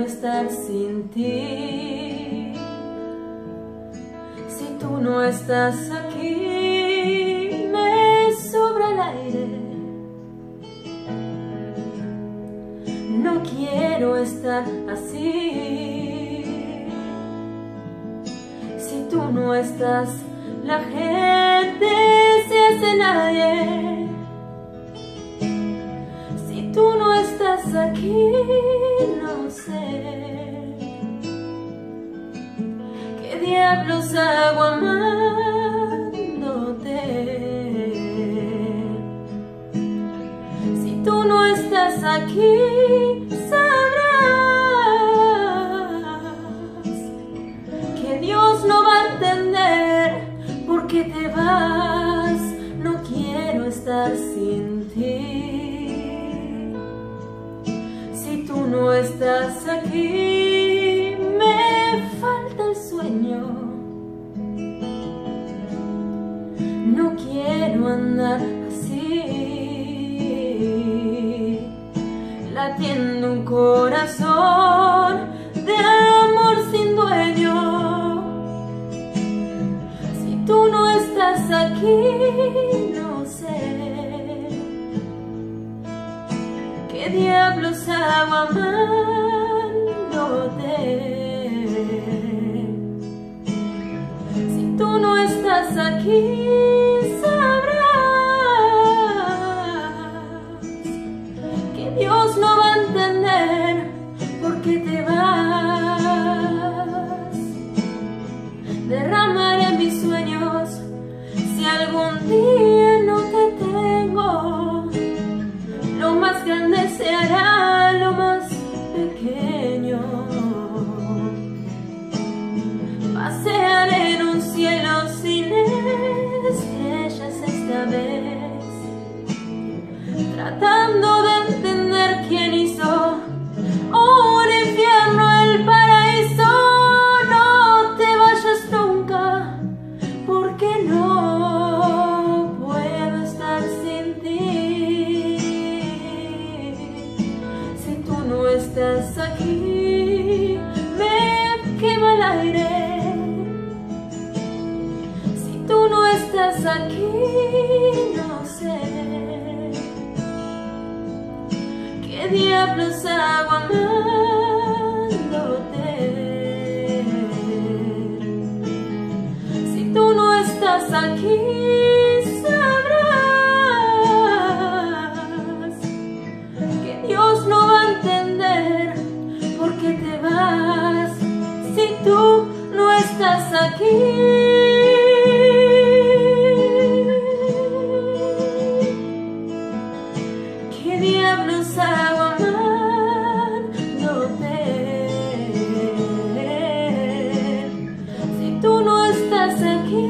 estar sin ti. Si tú no estás aquí, me sobra el aire. No quiero estar así. Si tú no estás, la gente se hace nadie. Si tú no estás aquí, no sé qué diablos hago amándote. Si tú no estás aquí, sabrás que Dios no va a entender por qué te vas. No quiero estar sin ti. Si tú no estás aquí, me falta el sueño. No quiero andar así, latiendo un corazón de amor sin dueño. Si tú no estás aquí, no sé qué diablos hago amándote. Si tú no estás aquí, sabrás que Dios no va a entender por qué te vas. Derramaré mis sueños si algún día no te tengo. Lo más grande se hará lo más pequeño. Pasearé en un cielo sin estrellas esta vez, tratando de entender quién hizo un infierno, el paraíso. No te vayas nunca, porque no puedo estar sin ti. Si tú no estás aquí, me quema el aire. Si tú no estás aquí, no sé qué diablos hago amándote. Si tú no estás aquí, sabrás que Dios no va a entender por qué te vas. Si tú no estás aquí, ¿qué diablos hago amándote? Si tú no estás aquí,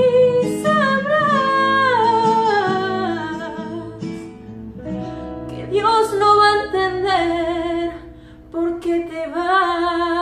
sabrás que Dios no va a entender por qué te vas.